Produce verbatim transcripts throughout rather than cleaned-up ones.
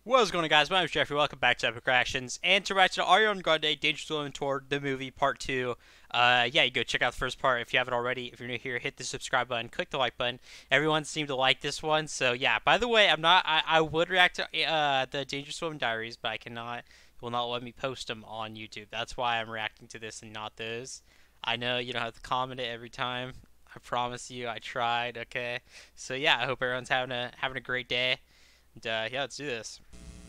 What's going on, guys? My name is Jeffrey. Welcome back to Epoch Reactions. And to react to Ariana Grande, Dangerous Woman Tour, the movie, part two. Uh, yeah, you go check out the first part if you haven't already. If you're new here, hit the subscribe button, click the like button. Everyone seemed to like this one, so yeah. By the way, I'm not. I, I would react to uh, the Dangerous Woman Diaries, but I cannot. It will not let me post them on YouTube. That's why I'm reacting to this and not those. I know you don't have to comment it every time. I promise you, I tried. Okay. So yeah, I hope everyone's having a having a great day. And uh, yeah, let's do this.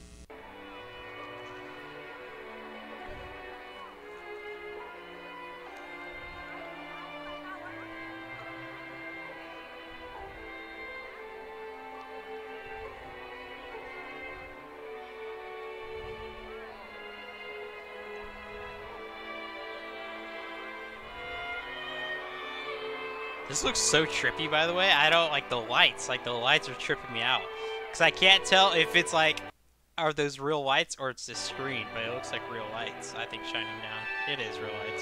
This looks so trippy, by the way. I don't like the lights. Like, the lights are tripping me out. Because I can't tell if it's like, are those real lights or it's the screen. But it looks like real lights, I think, shining down. It is real lights.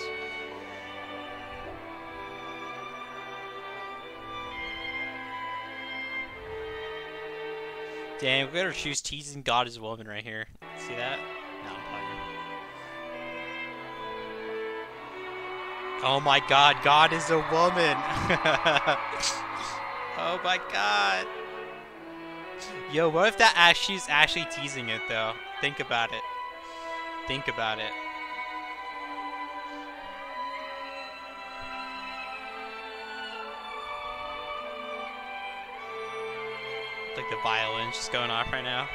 Damn, we better choose teasing God as a woman right here. See that? No, I'm playing. Oh my god, God is a woman! Oh my god. Yo, what if that act she's actually teasing it though? Think about it. Think about it. Like the violin's just going off right now.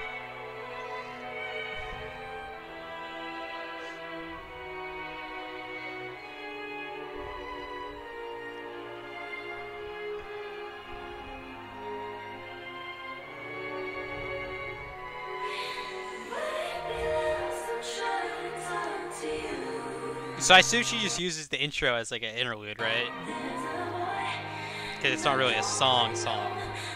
So I assume she just uses the intro as like an interlude, right? Because it's not really a song song.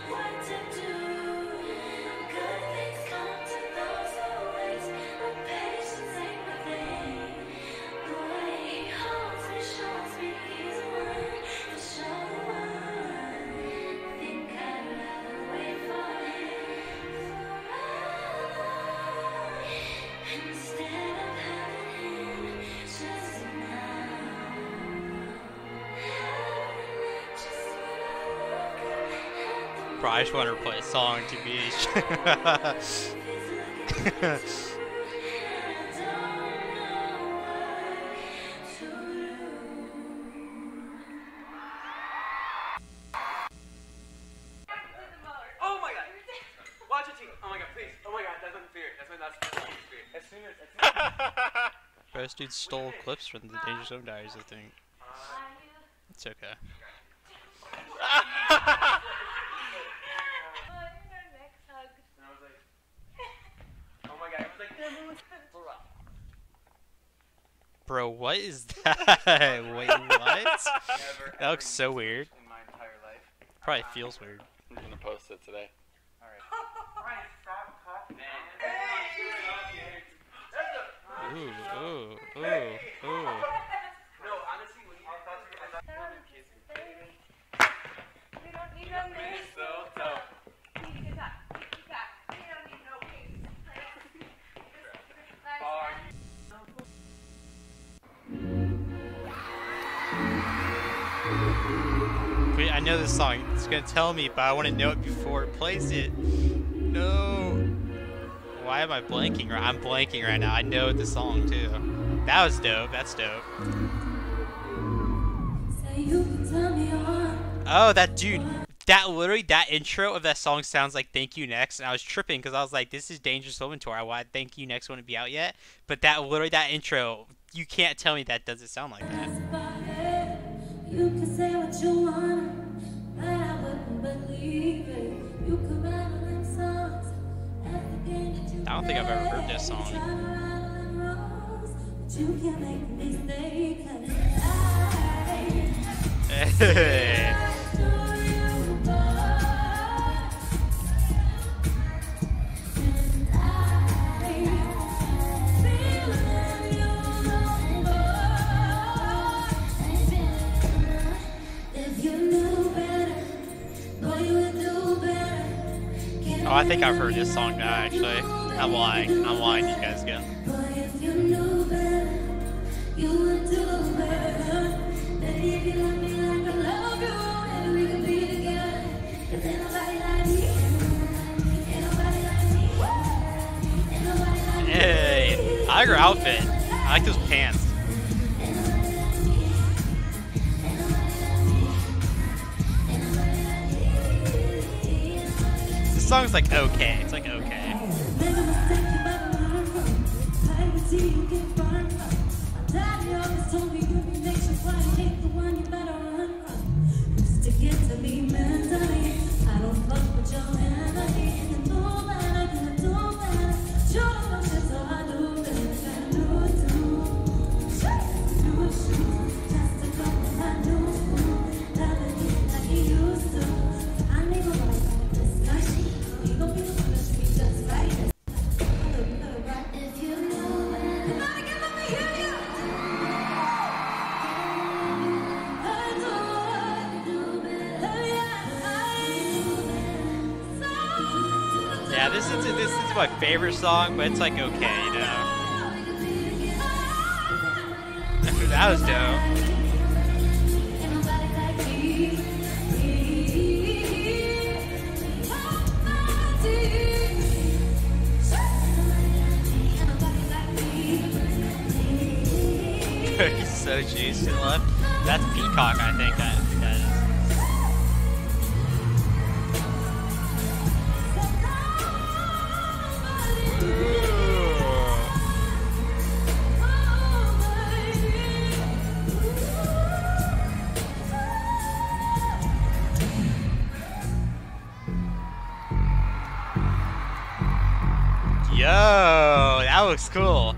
Bro, I just want her to play a song to beach. Oh my god! Watch it, team! Oh my god, please! Oh my god, that's unfair. That's my last fear. As soon as, as soon as Bro, this dude stole clips from the Dangerous Woman Diaries, I think. It's okay. Bro, what is that? Wait, what? Never, That looks so weird. in my entire life. Probably feels weird. I'm gonna post it today. Alright. Ooh, ooh, ooh, ooh. No, honestly, when you thought you were I thought you kids were kidding. We don't need no names. So tough. Keep it up. Keep it up. We don't need no names. Wait, I know this song. It's gonna tell me, but I want to know it before it plays it. No. Why am I blanking? Right? I'm blanking right now. I know the song too. That was dope. That's dope. Oh, that dude. That literally, that intro of that song sounds like Thank You Next, and I was tripping because I was like, this is Dangerous Woman Tour. Why Thank You Next wouldn't be out yet? But that literally, that intro, you can't tell me that doesn't sound like that. You can say what you want, but I wouldn't believe it. You could write like songs. I don't think I've ever heard this song. But you can't make me stay, 'cause Hey. Oh, I think I've heard this song now, actually. I'm lying. I'm lying. You guys go. Boy, if you knew better, you would do better. Baby, if you love me like I love you, maybe we could be together. 'Cause ain't nobody like me. Ain't nobody like me. Ain't nobody like me. Hey, I like her outfit. I like those pants. This song's like okay. It's like okay. Yeah, this is this is my favorite song, but it's like okay, you know. That was dope. He's so juiced and left. That's Peacock, I think. I think that is. Yo, that looks cool.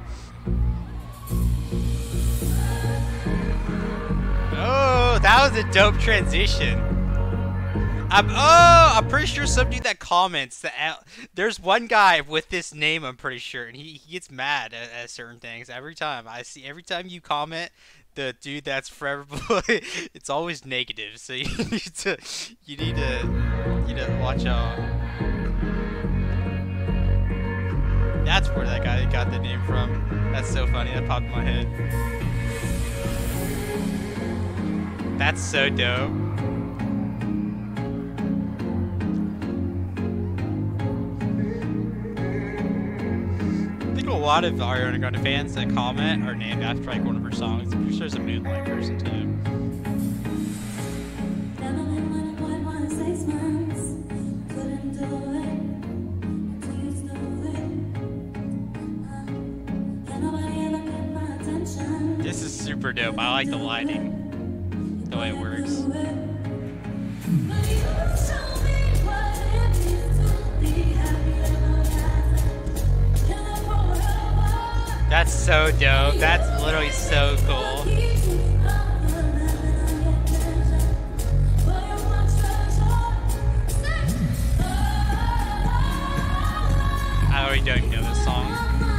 Oh, that was a dope transition. I'm, oh, I'm pretty sure some dude that comments that there's one guy with this name. I'm pretty sure, and he, he gets mad at, at certain things every time. I see every time you comment, the dude that's forever boy, it's always negative. So you need to you need to you know watch out. That's where that guy got the name from. That's so funny. That popped in my head. That's so dope. I think a lot of Ariana Grande fans that comment are named after like one of her songs. I'm pretty sure there's a Moonlight person too. This is super dope. I like the lighting, the way it works. That's so dope. That's literally so cool. I already don't know this song.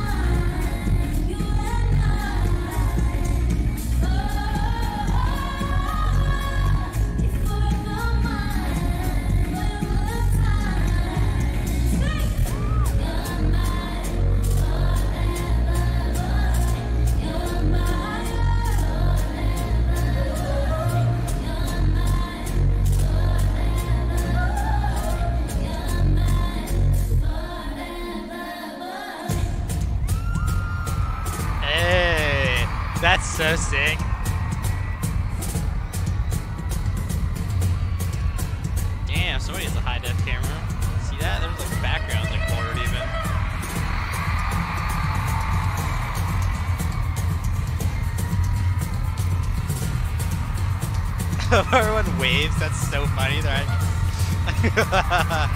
That's so sick. Damn, somebody has a high def camera. See that? There's like backgrounds like blurred even. Everyone waves. That's so funny. They're like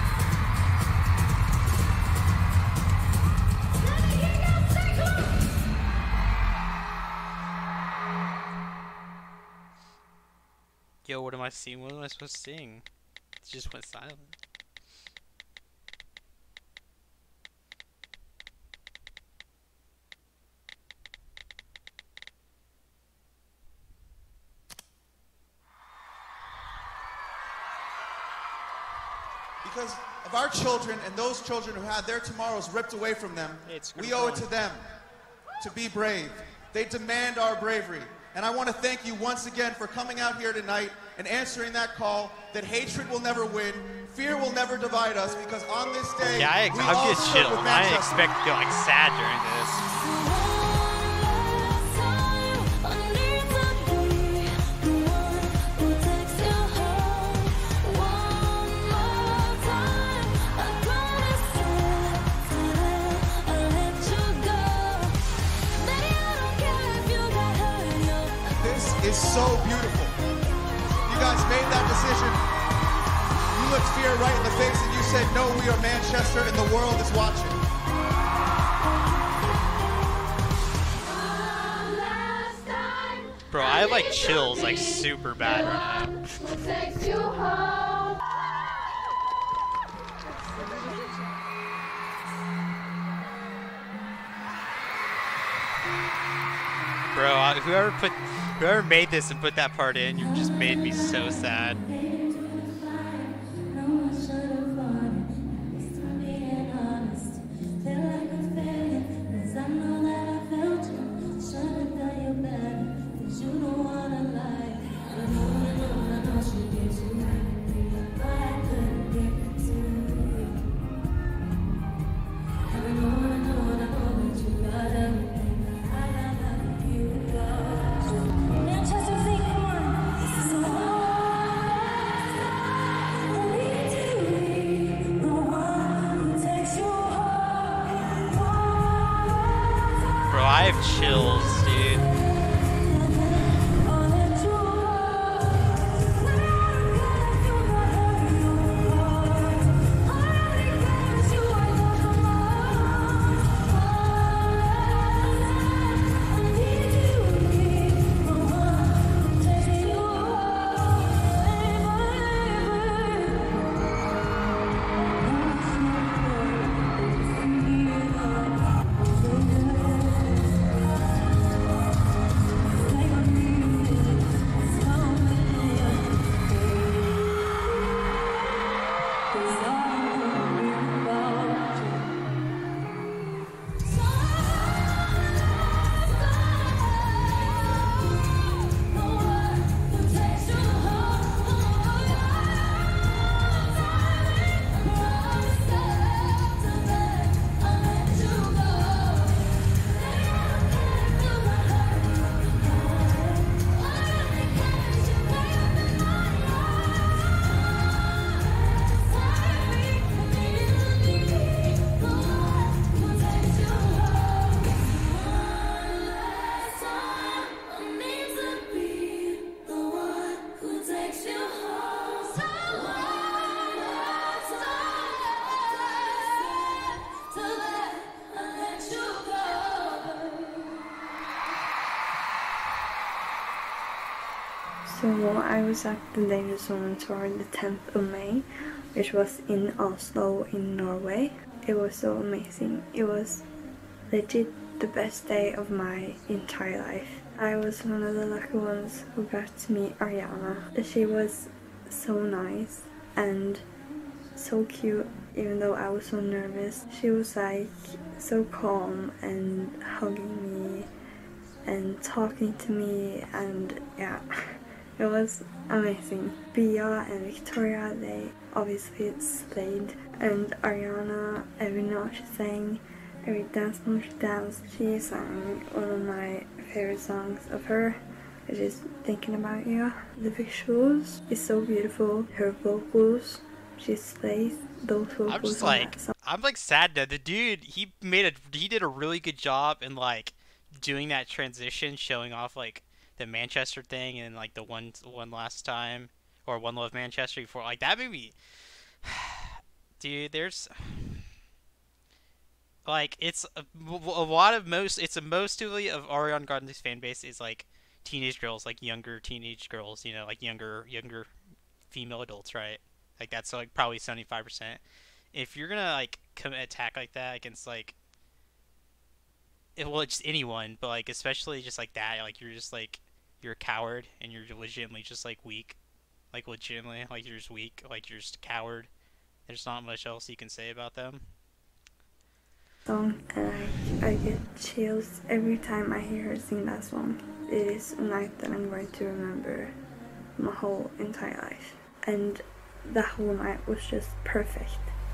yo, what am I seeing? What am I supposed to sing? It just went silent. Because of our children and those children who had their tomorrows ripped away from them, It's we owe it to them to be brave. They demand our bravery. And I want to thank you once again for coming out here tonight and answering that call that hatred will never win, fear will never divide us, because on this day, Yeah, I, we I'm all just stood chill. with I didn't Manchester. expect to go like sad during this. This is so beautiful. You guys made that decision. You looked fear right in the face and you said, no, we are Manchester and the world is watching. Bro, I have like chills like super bad right now. Bro, I- whoever put, whoever made this and put that part in, you just made me so sad. Bro, I have chills, dude. So I was at the Dangerous Woman tour on the tenth of May, which was in Oslo in Norway. It was so amazing. It was legit the best day of my entire life. I was one of the lucky ones who got to meet Ariana. She was so nice and so cute, even though I was so nervous. She was like so calm and hugging me and talking to me, and yeah, it was amazing. Bia and Victoria, they obviously slayed, and Ariana, every note she sang, every dance move she danced, she sang one of my favorite songs of her, which is Thinking About You. The visuals is so beautiful. Her vocals, she slays those vocals. I'm just on like, that song. I'm like sad that the dude, he made a, he did a really good job in like doing that transition, showing off like the Manchester thing and like the one, one last time, or One Love Manchester before, like that made me, dude, there's, like, it's a, a lot of most, it's a mostly of Ariana Grande's fan base is like teenage girls, like younger teenage girls, you know, like younger, younger female adults, right? Like that's like probably seventy-five percent. If you're gonna like come attack like that against like, it, well, it's just anyone, but like especially just like that, like you're just like, you're a coward and you're legitimately just like weak, like legitimately, like you're just weak, like you're just a coward. There's not much else you can say about them. Song, and I, I get chills every time I hear her sing that song. It is a night that I'm going to remember my whole entire life. And that whole night was just perfect.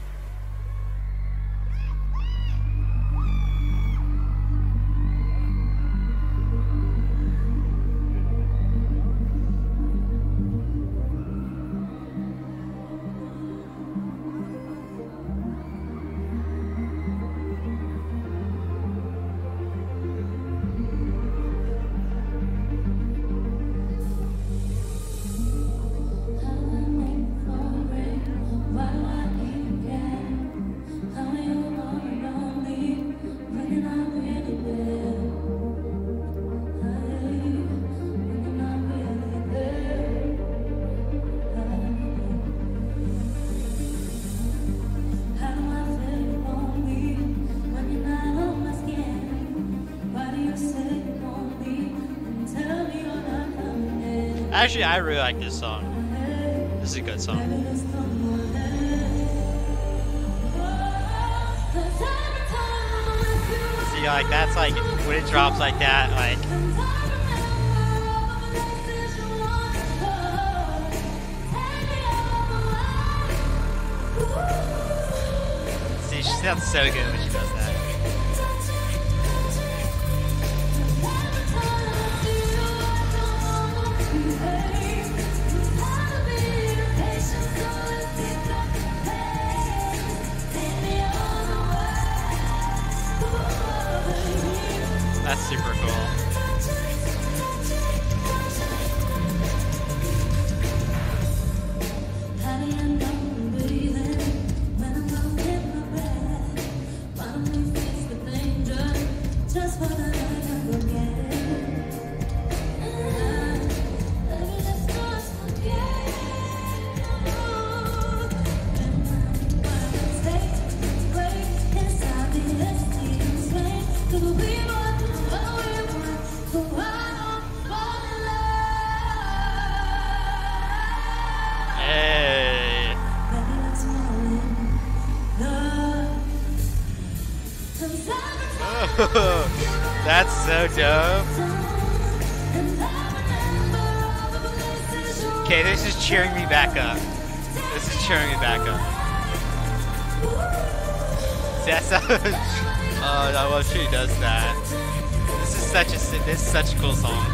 Actually, I really like this song. This is a good song. See, like, that's like, when it drops like that, like... See, she sounds so good when she does that. That's super cool. That's so dope. Okay, this is cheering me back up. This is cheering me back up. See, that's so, oh, I love she does that. This is such a this is such a cool song.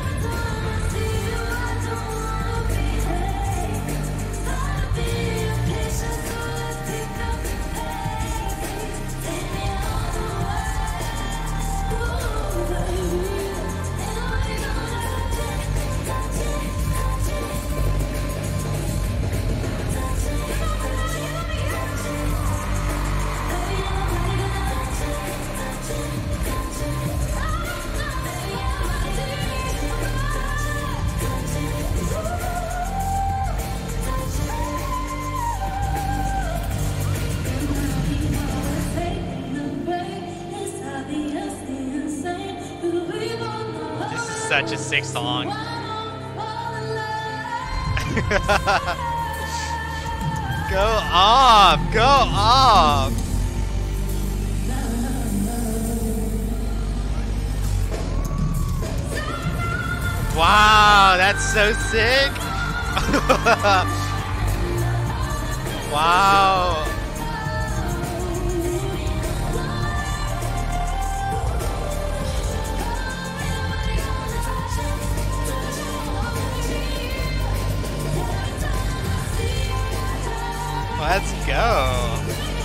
Such a sick song. Go off! Go off! Wow, that's so sick! Wow! Let's go.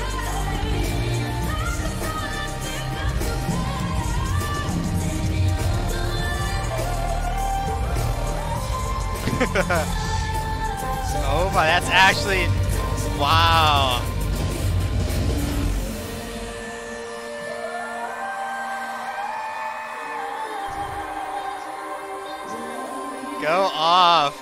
Oh my, that's actually, wow. Go off.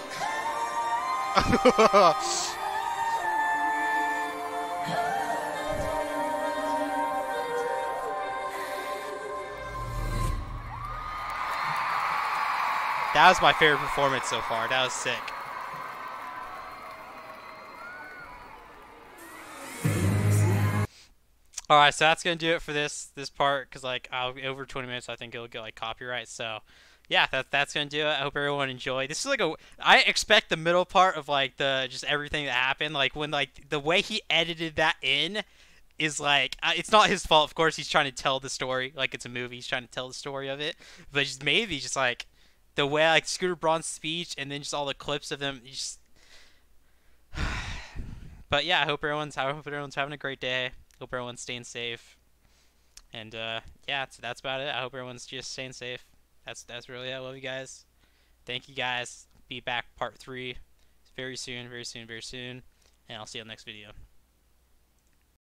That was my favorite performance so far. That was sick. All right, so that's gonna do it for this this part because like I'll over twenty minutes. I think it'll get like copyright. So yeah, that that's gonna do it. I hope everyone enjoyed. This is like a I expect the middle part of like the just everything that happened. Like when like the way he edited that in is like uh, it's not his fault. Of course, he's trying to tell the story like it's a movie. He's trying to tell the story of it, but just maybe just like the way like Scooter Braun's speech and then just all the clips of them. Just but yeah, I hope everyone's I hope everyone's having a great day. Hope everyone's staying safe. And uh, yeah, so that's about it. I hope everyone's just staying safe. That's that's really it. I love you guys. Thank you guys. Be back part three very soon, very soon, very soon. And I'll see you on the next video.